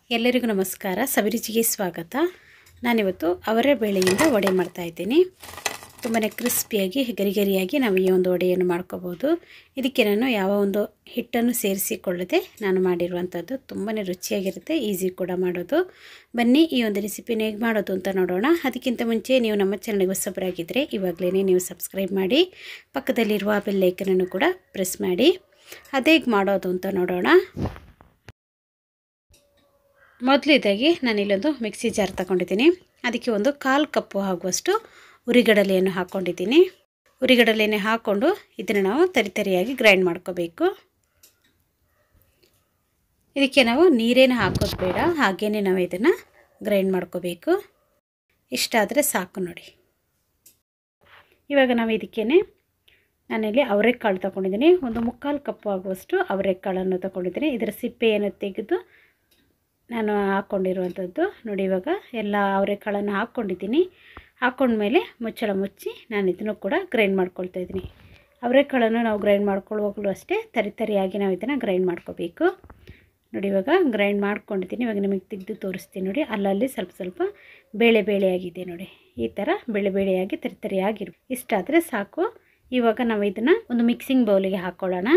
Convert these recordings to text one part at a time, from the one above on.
ಎಲ್ಲರಿಗೂ ನಮಸ್ಕಾರ. ಸವಿರುಚಿಗೆ ಸ್ವಾಗತ. ನಾನಿವತ್ತು ಅವರೆ ಬೇಳೆಯಿಂದ ವಡೆ ಮಾಡ್ತಾ ಇದ್ದೀನಿ. ತುಂಬಾ ಕ್ರಿಸ್ಪಿಯಾಗಿ ಗರಿಗರಿಯಾಗಿ ನಾವು ಈ ಒಂದು ವಡೆಯನ್ನು ಮಾಡ್ಕೋಬಹುದು. ಇದಕ್ಕೆ ನಾನು ಯಾವ ಒಂದು ಹಿಟ್ಟನ್ನು ಸೇರಿಸಿಕೊಳ್ಳದೆ ನಾನು ಮಾಡಿರುವಂಥದ್ದು. ತುಂಬಾ ರುಚಿಯಾಗಿರುತ್ತೆ, ಈಸಿ ಕೂಡ ಮಾಡೋದು. ಬನ್ನಿ ಈ ಒಂದು ರೆಸಿಪಿನ ಹೇಗೆ ಮಾಡೋದು ಅಂತ ನೋಡೋಣ. ಅದಕ್ಕಿಂತ ಮುಂಚೆ ನೀವು ನಮ್ಮ ಚಾನಲ್ಗೆ ಹೊಸಬರಾಗಿದ್ದರೆ ಇವಾಗಲೇ ನೀವು ಸಬ್ಸ್ಕ್ರೈಬ್ ಮಾಡಿ, ಪಕ್ಕದಲ್ಲಿರುವ ಬೆಲ್ ಐಕನನ್ನು ಕೂಡ ಪ್ರೆಸ್ ಮಾಡಿ. ಅದು ಹೇಗೆ ಮಾಡೋದು ಅಂತ ನೋಡೋಣ. ಮೊದಲಿದಾಗಿ ನಾನಿಲ್ಲೊಂದು ಮಿಕ್ಸಿ ಜಾರ್ ತಗೊಂಡಿದ್ದೀನಿ. ಅದಕ್ಕೆ ಒಂದು 1/4 ಕಪ್ ಆಗುವಷ್ಟು ಉರಿಗಡಲೆಯನ್ನು ಹಾಕ್ಕೊಂಡಿದ್ದೀನಿ. ಉರಿಗಡಲೆಯನ್ನು ಹಾಕ್ಕೊಂಡು ಇದನ್ನು ನಾವು ತರಿತರಿಯಾಗಿ ಗ್ರೈಂಡ್ ಮಾಡ್ಕೋಬೇಕು. ಇದಕ್ಕೆ ನಾವು ನೀರೇನು ಹಾಕೋದು ಬೇಡ, ಹಾಗೇ ನಾವು ಇದನ್ನು ಗ್ರೈಂಡ್ ಮಾಡ್ಕೋಬೇಕು. ಇಷ್ಟಾದರೆ ಸಾಕು ನೋಡಿ. ಇವಾಗ ನಾವು ಇದಕ್ಕೇನೆ ನಾನಿಲ್ಲಿ ಅವರೆಕಾಳು ತಗೊಂಡಿದ್ದೀನಿ. ಒಂದು 3/4 ಕಪ್ ಆಗುವಷ್ಟು ಅವರೆಕಾಳನ್ನು ತಗೊಂಡಿದ್ದೀನಿ. ಇದರ ಸಿಪ್ಪೆಯನ್ನು ತೆಗೆದು ನಾನು ಹಾಕ್ಕೊಂಡಿರುವಂಥದ್ದು ನೋಡಿ. ಇವಾಗ ಎಲ್ಲ ಅವರೆಕಾಳನ್ನು ಹಾಕ್ಕೊಂಡಿದ್ದೀನಿ. ಹಾಕ್ಕೊಂಡ್ಮೇಲೆ ಮುಚ್ಚಳ ಮುಚ್ಚಿ ನಾನು ಇದನ್ನು ಕೂಡ ಗ್ರೈಂಡ್ ಮಾಡ್ಕೊಳ್ತಾ ಇದ್ದೀನಿ. ಅವರೆಕಾಳನ್ನು ನಾವು ಗ್ರೈಂಡ್ ಮಾಡ್ಕೊಳ್ಳುವಾಗಲೂ ಅಷ್ಟೇ ತರಿತರಿಯಾಗಿ ನಾವು ಇದನ್ನು ಗ್ರೈಂಡ್ ಮಾಡ್ಕೋಬೇಕು ನೋಡಿ. ಇವಾಗ ಗ್ರೈಂಡ್ ಮಾಡ್ಕೊಂಡಿದ್ದೀನಿ. ಇವಾಗ ನಿಮಗೆ ತೆಗೆದು ತೋರಿಸ್ತೀನಿ ನೋಡಿ. ಅಲ್ಲಲ್ಲಿ ಸ್ವಲ್ಪ ಸ್ವಲ್ಪ ಬೇಳೆಯಾಗಿದೆ ನೋಡಿ. ಈ ಥರ ಬೇಳೆಯಾಗಿ ತರಿತರಿಯಾಗಿರು. ಇಷ್ಟಾದರೆ ಸಾಕು. ಇವಾಗ ನಾವು ಇದನ್ನು ಒಂದು ಮಿಕ್ಸಿಂಗ್ ಬೌಲಿಗೆ ಹಾಕ್ಕೊಳ್ಳೋಣ.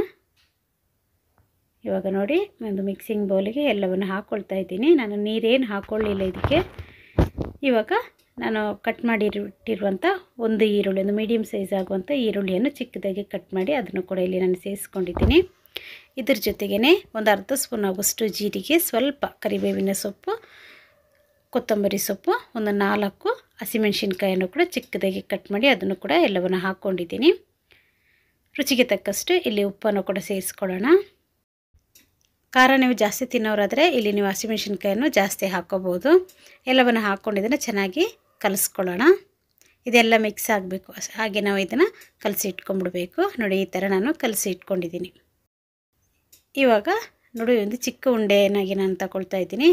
ಇವಾಗ ನೋಡಿ, ಒಂದು ಮಿಕ್ಸಿಂಗ್ ಬೌಲಿಗೆ ಎಲ್ಲವನ್ನು ಹಾಕ್ಕೊಳ್ತಾ ಇದ್ದೀನಿ. ನಾನು ನೀರೇನು ಹಾಕ್ಕೊಳ್ಳಿಲ್ಲ ಇದಕ್ಕೆ. ಇವಾಗ ನಾನು ಕಟ್ ಮಾಡಿಟ್ಟಿರುವಂಥ ಒಂದು ಈರುಳ್ಳಿ, ಒಂದು ಮೀಡಿಯಮ್ ಸೈಜ್ ಆಗುವಂಥ ಈರುಳ್ಳಿಯನ್ನು ಚಿಕ್ಕದಾಗಿ ಕಟ್ ಮಾಡಿ ಅದನ್ನು ಕೂಡ ಇಲ್ಲಿ ನಾನು ಸೇರಿಸ್ಕೊಂಡಿದ್ದೀನಿ. ಇದ್ರ ಜೊತೆಗೇ ಒಂದು ಅರ್ಧ ಸ್ಪೂನ್ ಆಗುವಷ್ಟು ಜೀರಿಗೆ, ಸ್ವಲ್ಪ ಕರಿಬೇವಿನ ಸೊಪ್ಪು, ಕೊತ್ತಂಬರಿ ಸೊಪ್ಪು, ಒಂದು 4 ಹಸಿಮೆಣಸಿನ್ಕಾಯನ್ನು ಕೂಡ ಚಿಕ್ಕದಾಗಿ ಕಟ್ ಮಾಡಿ ಅದನ್ನು ಕೂಡ ಎಲ್ಲವನ್ನು ಹಾಕ್ಕೊಂಡಿದ್ದೀನಿ. ರುಚಿಗೆ ತಕ್ಕಷ್ಟು ಇಲ್ಲಿ ಉಪ್ಪನ್ನು ಕೂಡ ಸೇರಿಸ್ಕೊಳ್ಳೋಣ. ಖಾರ ನೀವು ಜಾಸ್ತಿ ತಿನ್ನೋರಾದರೆ ಇಲ್ಲಿ ನೀವು ಹಸಿಮೆಣಸಿನ್ಕಾಯನ್ನು ಜಾಸ್ತಿ ಹಾಕ್ಕೋಬೋದು. ಎಲ್ಲವನ್ನು ಹಾಕ್ಕೊಂಡಿದ್ದನ್ನು ಚೆನ್ನಾಗಿ ಕಲಿಸ್ಕೊಳ್ಳೋಣ. ಇದೆಲ್ಲ ಮಿಕ್ಸ್ ಆಗಬೇಕು. ಹಾಗೆ ನಾವು ಇದನ್ನು ಕಲಸಿ ಇಟ್ಕೊಂಡ್ಬಿಡ್ಬೇಕು ನೋಡಿ. ಈ ಥರ ನಾನು ಕಲಸಿ ಇಟ್ಕೊಂಡಿದ್ದೀನಿ. ಇವಾಗ ನೋಡಿ, ಒಂದು ಚಿಕ್ಕ ಉಂಡೆಯನ್ನಾಗಿ ನಾನು ತಗೊಳ್ತಾ ಇದ್ದೀನಿ.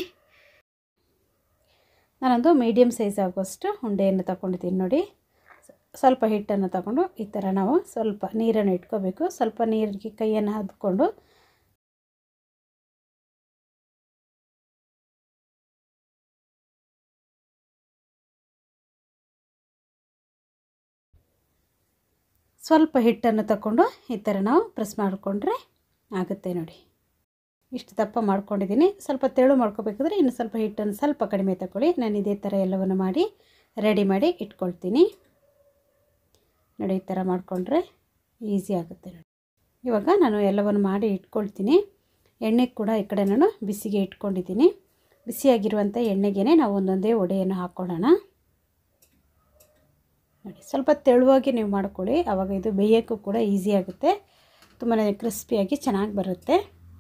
ನಾನೊಂದು ಮೀಡಿಯಮ್ ಸೈಜ್ ಆಗುವಷ್ಟು ಉಂಡೆಯನ್ನು ತಗೊಂಡಿದ್ದೀನಿ ನೋಡಿ. ಸ್ವಲ್ಪ ಹಿಟ್ಟನ್ನು ತಗೊಂಡು ಈ ಥರ ನಾವು ಸ್ವಲ್ಪ ನೀರನ್ನು ಇಟ್ಕೋಬೇಕು. ಸ್ವಲ್ಪ ನೀರಿಗೆ ಕೈಯನ್ನು ಹದ್ಕೊಂಡು ಸ್ವಲ್ಪ ಹಿಟ್ಟನ್ನು ತಗೊಂಡು ಈ ಥರ ನಾವು ಪ್ರೆಸ್ ಮಾಡಿಕೊಂಡ್ರೆ ಆಗುತ್ತೆ ನೋಡಿ. ಇಷ್ಟು ದಪ್ಪ ಮಾಡ್ಕೊಂಡಿದ್ದೀನಿ. ಸ್ವಲ್ಪ ತೆಳು ಮಾಡ್ಕೋಬೇಕಾದ್ರೆ ಇನ್ನು ಸ್ವಲ್ಪ ಹಿಟ್ಟನ್ನು ಸ್ವಲ್ಪ ಕಡಿಮೆ ತಗೊಳ್ಳಿ. ನಾನು ಇದೇ ಥರ ಎಲ್ಲವನ್ನು ಮಾಡಿ ರೆಡಿ ಮಾಡಿ ಇಟ್ಕೊಳ್ತೀನಿ ನೋಡಿ. ಈ ಥರ ಮಾಡಿಕೊಂಡ್ರೆ ಈಸಿ ಆಗುತ್ತೆ ನೋಡಿ. ಇವಾಗ ನಾನು ಎಲ್ಲವನ್ನು ಮಾಡಿ ಇಟ್ಕೊಳ್ತೀನಿ. ಎಣ್ಣೆ ಕೂಡ ಈ ಕಡೆ ನಾನು ಬಿಸಿಗೆ ಇಟ್ಕೊಂಡಿದ್ದೀನಿ. ಬಿಸಿಯಾಗಿರುವಂಥ ಎಣ್ಣೆಗೆ ನಾವು ಒಂದೊಂದೇ ವಡೆಯನ್ನು ಹಾಕ್ಕೊಳ್ಳೋಣ ನೋಡಿ. ಸ್ವಲ್ಪ ತೆಳುವಾಗಿ ನೀವು ಮಾಡ್ಕೊಳ್ಳಿ, ಆವಾಗ ಇದು ಬೇಯೋಕ್ಕೂ ಕೂಡ ಈಸಿ ಆಗುತ್ತೆ. ತುಂಬಾ ಕ್ರಿಸ್ಪಿಯಾಗಿ ಚೆನ್ನಾಗಿ ಬರುತ್ತೆ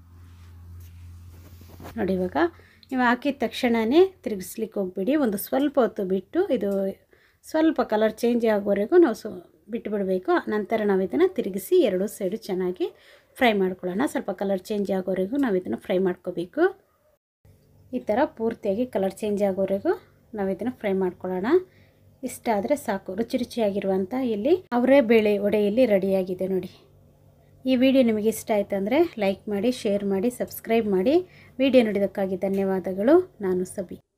ನೋಡಿ. ಇವಾಗ ನೀವು ಹಾಕಿದ ತಕ್ಷಣವೇ ತಿರುಗಿಸ್ಲಿಕ್ಕೆ ಹೋಗ್ಬೇಡಿ. ಒಂದು ಸ್ವಲ್ಪ ಹೊತ್ತು ಬಿಟ್ಟು ಇದು ಸ್ವಲ್ಪ ಕಲರ್ ಚೇಂಜ್ ಆಗೋವರೆಗೂ ನಾವು ಬಿಟ್ಟು ಬಿಡಬೇಕು. ನಂತರ ನಾವು ಇದನ್ನು ತಿರುಗಿಸಿ ಎರಡೂ ಸೈಡು ಚೆನ್ನಾಗಿ ಫ್ರೈ ಮಾಡ್ಕೊಳ್ಳೋಣ. ಸ್ವಲ್ಪ ಕಲರ್ ಚೇಂಜ್ ಆಗೋವರೆಗೂ ನಾವು ಇದನ್ನು ಫ್ರೈ ಮಾಡ್ಕೋಬೇಕು. ಈ ಥರ ಪೂರ್ತಿಯಾಗಿ ಕಲರ್ ಚೇಂಜ್ ಆಗೋವರೆಗೂ ನಾವು ಇದನ್ನು ಫ್ರೈ ಮಾಡ್ಕೊಳ್ಳೋಣ. ಇಷ್ಟ ಆದರೆ ಸಾಕು. ರುಚಿಯಾಗಿರುವಂಥ ಇಲ್ಲಿ ಅವರೆ ಬೇಳೆ ವಡೆ ಇಲ್ಲಿ ರೆಡಿಯಾಗಿದೆ ನೋಡಿ. ಈ ವಿಡಿಯೋ ನಿಮಗೆ ಇಷ್ಟ ಆಯಿತು ಅಂದರೆ ಲೈಕ್ ಮಾಡಿ, ಶೇರ್ ಮಾಡಿ, ಸಬ್ಸ್ಕ್ರೈಬ್ ಮಾಡಿ. ವಿಡಿಯೋ ನೋಡಿದ್ದಕ್ಕಾಗಿ ಧನ್ಯವಾದಗಳು. ನಾನು ಸಬಿ.